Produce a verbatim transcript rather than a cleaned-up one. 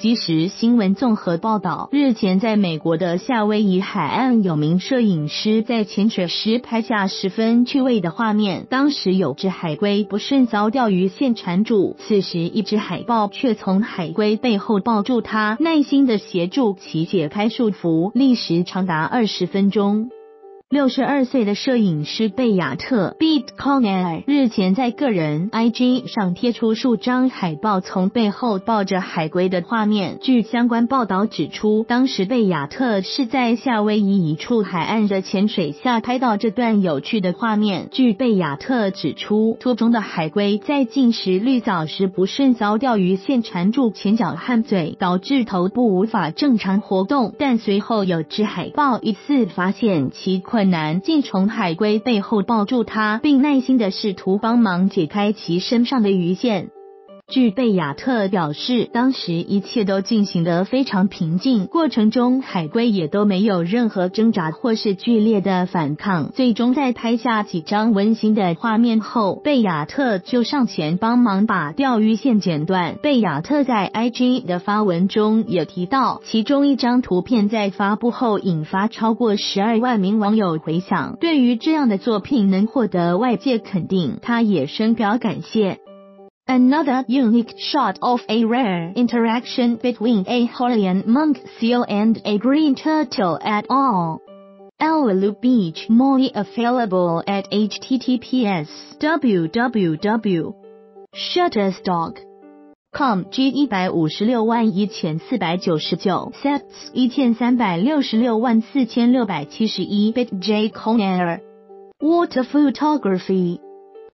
即时新闻综合报道，日前在美国的夏威夷海岸，有名摄影师在潜水时拍下十分趣味的画面。当时有只海龟不慎遭钓鱼线缠住，此时一只海豹却从海龟背后抱住它，耐心地协助其解开束缚，历时长达二十分钟。六十二岁的摄影师贝亚特 （Beat Conner） 日前在个人 I G 上贴出数张海豹从背后抱着海龟的画面。据相关报道指出，当时贝亚特是在夏威夷一处海岸的潜水下拍到这段有趣的画面。据贝亚特指出，图中的海龟在进食绿藻时不慎遭钓鱼线缠住前脚和嘴，导致头部无法正常活动，但随后有只海豹疑似发现其困难，竟从海龟背后抱住它，并耐心地试图帮忙解开其身上的鱼线。据贝亚特表示，当时一切都进行得非常平静，过程中海龟也都没有任何挣扎或是剧烈的反抗。最终在拍下几张温馨的画面后，贝亚特就上前帮忙把钓鱼线剪断。贝亚特在 I G 的发文中也提到，其中一张图片在发布后引发超过十二万名网友回响。对于这样的作品能获得外界肯定，他也深表感谢。Another unique shot of a rare interaction between a Hawaiian monk seal and a green turtle et al. Alalu Beach Maui available at h t t p s w w w dot shutterstock dot com G 一百五十六万一千四百九十九 sets 一千三百六十六万四千六百七十一 bit J Conner Water Photography